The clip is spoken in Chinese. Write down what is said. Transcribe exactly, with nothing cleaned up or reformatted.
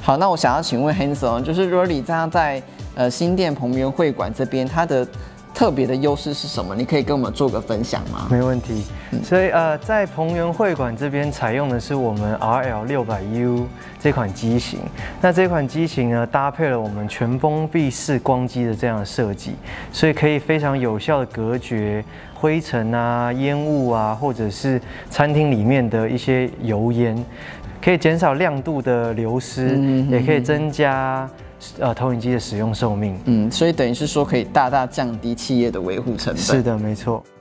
好，那我想要请问 Hanson， 就是 Rory 这样在呃新店彭园会馆这边，它的特别的优势是什么？你可以跟我们做个分享吗？ 没问题。嗯、所以呃，在彭园会馆这边采用的是我们 R L 六百 U 这款机型。那这款机型呢，搭配了我们全封闭式光机的这样的设计，所以可以非常有效的隔绝灰尘啊、烟雾啊，或者是餐厅里面的一些油烟，可以减少亮度的流失，嗯、也可以增加。呃，投影机的使用寿命， 嗯，所以等于是说可以大大降低企业的维护成本。 是的，没错。